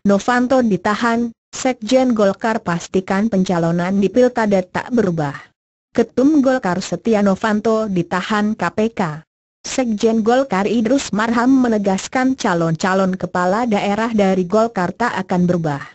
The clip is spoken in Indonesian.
Novanto ditahan, Sekjen Golkar pastikan pencalonan di pilkada tak berubah. Ketum Golkar Setia Novanto ditahan KPK. Sekjen Golkar Idrus Marham menegaskan calon-calon kepala daerah dari Golkar tak akan berubah.